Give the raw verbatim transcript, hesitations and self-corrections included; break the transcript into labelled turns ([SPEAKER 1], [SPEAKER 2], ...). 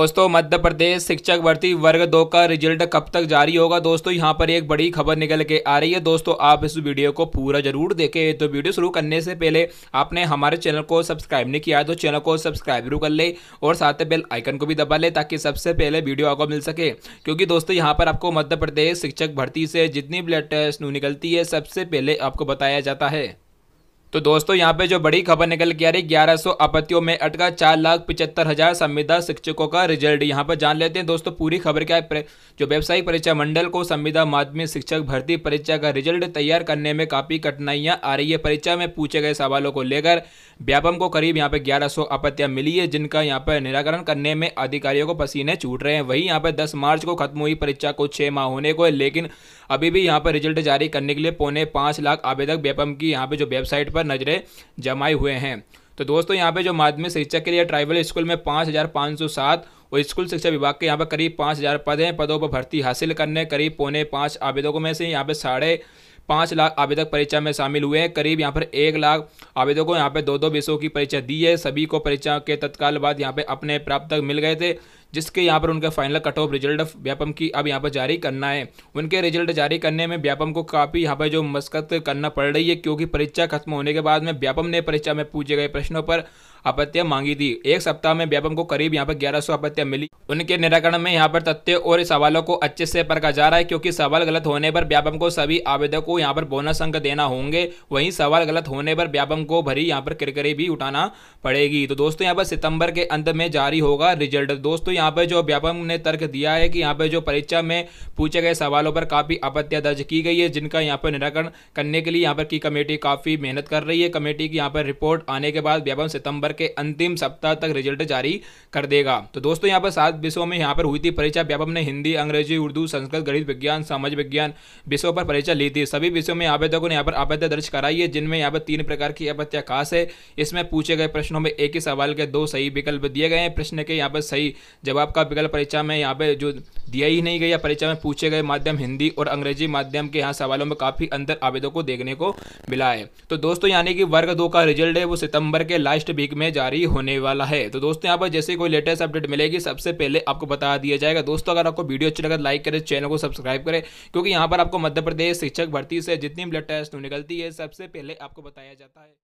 [SPEAKER 1] दोस्तों मध्य प्रदेश शिक्षक भर्ती वर्ग दो का रिजल्ट कब तक जारी होगा। दोस्तों यहां पर एक बड़ी खबर निकल के आ रही है। दोस्तों आप इस वीडियो को पूरा जरूर देखें। तो वीडियो शुरू करने से पहले आपने हमारे चैनल को सब्सक्राइब नहीं किया है तो चैनल को सब्सक्राइब जरूर कर ले और साथ में बेल आइकन को भी दबा ले ताकि सबसे पहले वीडियो आपको मिल सके। क्योंकि दोस्तों यहाँ पर आपको मध्य प्रदेश शिक्षक भर्ती से जितनी भी लेटेस्ट न्यूज़ निकलती है सबसे पहले आपको बताया जाता है। तो दोस्तों यहाँ पे जो बड़ी खबर निकल के आ रही, ग्यारह सौ आपत्तियों में अटका चार लाख पिचहत्तर हजार संविदा शिक्षकों का रिजल्ट। यहाँ पर जान लेते हैं दोस्तों पूरी खबर क्या है। जो व्यवसायिक परीक्षा मंडल को संविदा माध्यमिक शिक्षक भर्ती परीक्षा का रिजल्ट तैयार करने में काफी कठिनाइयां आ रही है। परीक्षा में पूछे गए सवालों को लेकर व्यापम को करीब यहाँ पे ग्यारह सौ आपत्तियां मिली है, जिनका यहाँ पर निराकरण करने में अधिकारियों को पसीने छूट रहे हैं। वहीं यहाँ पर दस मार्च को खत्म हुई परीक्षा को छह माह होने को है, लेकिन अभी भी यहाँ पर रिजल्ट जारी करने के लिए पौने पाँच लाख आवेदक व्यापम की यहाँ पे जो वेबसाइट पर नजरें जमाए हुए हैं। तो दोस्तों यहाँ पे जो माध्यमिक शिक्षक के लिए ट्राइबल स्कूल में पाँच हजार पाँच सौ सात और स्कूल शिक्षा विभाग के यहाँ पर करीब पाँच हजार पद हैं। पदों पर भर्ती हासिल करने करीब पौने पाँच आवेदकों में से यहाँ पे साढ़े पाँच लाख आवेदक परीक्षा में शामिल हुए हैं। करीब यहाँ पर एक लाख आवेदकों को यहाँ पे दो दो विषयों की परीक्षा दी है। सभी को परीक्षा के तत्काल बाद यहाँ पे अपने प्राप्त मिल गए थे, जिसके यहाँ पर उनका final cut off result Vyapam की अब यहाँ पर जारी करना है। उनके रिजल्ट जारी करने में व्यापम को काफ़ी यहाँ पर जो मशक्कत करना पड़ रही है, क्योंकि परीक्षा खत्म होने के बाद में व्यापम ने परीक्षा में पूछे गए प्रश्नों पर आपत्तियां मांगी थी। एक सप्ताह में व्यापम को करीब यहाँ पर ग्यारह सौ आपत्तियां मिली। उनके निराकरण में यहाँ पर तथ्य और सवालों को अच्छे से परखा जा रहा है, क्योंकि सवाल गलत होने पर व्यापम को सभी आवेदकों को यहाँ पर बोनस अंक देना होंगे। वहीं सवाल गलत होने पर व्यापम को भरी यहाँ पर किरकिरी भी उठाना पड़ेगी। तो दोस्तों यहाँ पर सितंबर के अंत में जारी होगा रिजल्ट। दोस्तों यहाँ पर जो व्यापम ने तर्क दिया है कि यहाँ पर जो परीक्षा में पूछे गए सवालों पर काफी आपत्तियां दर्ज की गई है, जिनका यहाँ पर निराकरण करने के लिए यहाँ पर की कमेटी काफी मेहनत कर रही है। कमेटी की यहाँ पर रिपोर्ट आने के बाद व्यापम सितंबर के अंतिम सप्ताह तक रिजल्ट जारी कर देगा। तो दोस्तों यहाँ पर सात विषयों में यहाँ पर हुई थी परीक्षा। व्यापम ने हिंदी, अंग्रेजी, उर्दू, संस्कृत, गणित, विज्ञान, सामाजिक विज्ञान विषयों पर परीक्षा ली थी। सभी विषयों में आवेदकों ने यहाँ पर आपत्तियां दर्ज कराई है, जिनमें यहाँ पर तीन प्रकार की आपत्तियां खास है। इसमें पूछे गए प्रश्नों में एक ही सवाल के दो सही विकल्प दिए गए हैं। प्रश्न के यहाँ पर सही जवाब का विकल्प परीक्षा में यहाँ पे जो दिया ही नहीं गया। परीक्षा में पूछे गए माध्यम हिंदी और अंग्रेजी माध्यम के यहाँ सवालों में काफी अंतर आवेदकों को देखने को मिला है। तो दोस्तों यानी कि वर्ग दो का रिजल्ट है वो सितंबर के लास्ट वीक में जारी होने वाला है। तो दोस्तों यहाँ पर जैसे कोई लेटेस्ट अपडेट मिलेगी सबसे पहले आपको बता दिया जाएगा। दोस्तों अगर आपको वीडियो अच्छी लगे लाइक करें, चैनल को सब्सक्राइब करें, क्योंकि यहाँ पर आपको मध्य प्रदेश शिक्षक भर्ती से जितनी लेटेस्ट निकलती है सबसे पहले आपको बताया जाता है।